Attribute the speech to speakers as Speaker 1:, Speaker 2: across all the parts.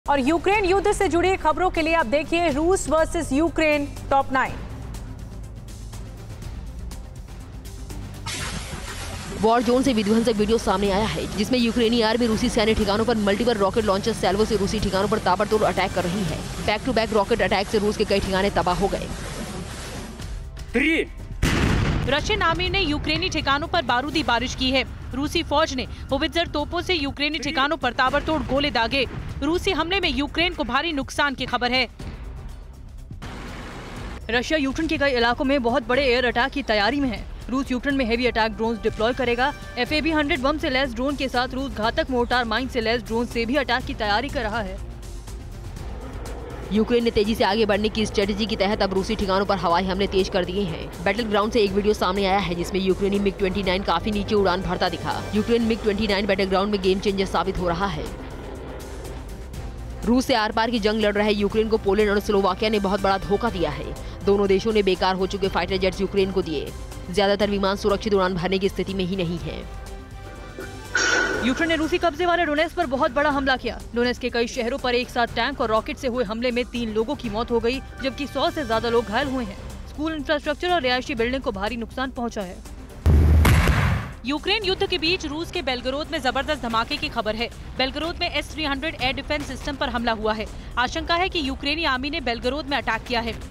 Speaker 1: और यूक्रेन युद्ध से जुड़ी खबरों के लिए आप देखिए रूस versus Ukraine top 9।
Speaker 2: War zone से विध्वंसक वीडियो सामने आया है जिसमें यूक्रेनी आर्मी रूसी सैन्य ठिकानों पर मल्टीपल रॉकेट लॉन्चर सैल्वो से रूसी ठिकानों पर ताबड़तोड़ अटैक कर रही है। Back to back rocket attack से रूस के कई ठिकाने तबाह हो गए।
Speaker 3: रशियन आर्मी ने यूक्रेनी ठिकानों पर बारूदी बारिश की है। रूसी फौज ने होवित्जर तोपों से यूक्रेनी ठिकानों पर ताबड़तोड़ गोले दागे। रूसी हमले में यूक्रेन को भारी नुकसान की खबर है।
Speaker 4: रशिया यूक्रेन के कई इलाकों में बहुत बड़े एयर अटैक की तैयारी में है। रूस यूक्रेन में हेवी अटैक ड्रोन डिप्लॉय करेगा। FAB-100 बम से लैस ड्रोन के साथ रूस घातक मोर्टार माइन से लैस ड्रोन से भी अटैक की तैयारी कर रहा है।
Speaker 2: यूक्रेन ने तेजी से आगे बढ़ने की स्ट्रेटेजी के तहत अब रूसी ठिकानों पर हवाई हमले तेज कर दिए हैं। बैटल ग्राउंड से एक वीडियो सामने आया है जिसमें यूक्रेनी MiG-29 काफी नीचे उड़ान भरता दिखा। यूक्रेन MiG-29 बैटल ग्राउंड में गेम चेंजर साबित हो रहा है। रूस से आर पार की जंग लड़ रहे यूक्रेन को पोलैंड और स्लोवाकिया ने बहुत बड़ा धोखा दिया है। दोनों देशों ने बेकार हो चुके फाइटर जेट्स यूक्रेन को दिए। ज्यादातर विमान सुरक्षित उड़ान भरने की स्थिति में ही नहीं है।
Speaker 4: यूक्रेन ने रूसी कब्जे वाले डोनेट्स्क पर बहुत बड़ा हमला किया। डोनेट्स्क के कई शहरों पर एक साथ टैंक और रॉकेट से हुए हमले में 3 लोगों की मौत हो गई, जबकि 100 से ज्यादा लोग घायल हुए हैं। स्कूल इंफ्रास्ट्रक्चर और रिहायशी बिल्डिंग को भारी नुकसान पहुंचा है।
Speaker 3: यूक्रेन युद्ध के बीच रूस के बेलगरोद में जबरदस्त धमाके की खबर है। बेलगरोद में S-300 एयर डिफेंस सिस्टम पर हमला हुआ है। आशंका है कि यूक्रेनी आर्मी ने बेलगरोद में अटैक किया है।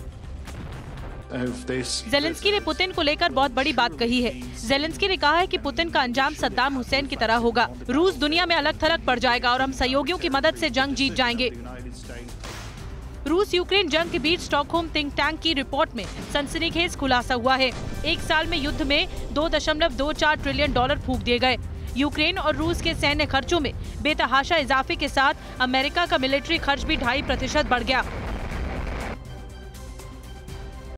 Speaker 3: जेलेंस्की ने पुतिन को लेकर बहुत बड़ी बात कही है। जेलेंस्की ने कहा है कि पुतिन का अंजाम सद्दाम हुसैन की तरह होगा। रूस दुनिया में अलग थलग पड़ जाएगा और हम सहयोगियों की मदद से जंग जीत जाएंगे। रूस यूक्रेन जंग के बीच स्टॉकहोम थिंक टैंक की रिपोर्ट में सनसनीखेज खुलासा हुआ है। एक साल में युद्ध में $2.24 ट्रिलियन फूंक दिए गए। यूक्रेन और रूस के सैन्य खर्चों में बेतहाशा इजाफे के साथ अमेरिका का मिलिट्री खर्च भी 2.5% बढ़ गया।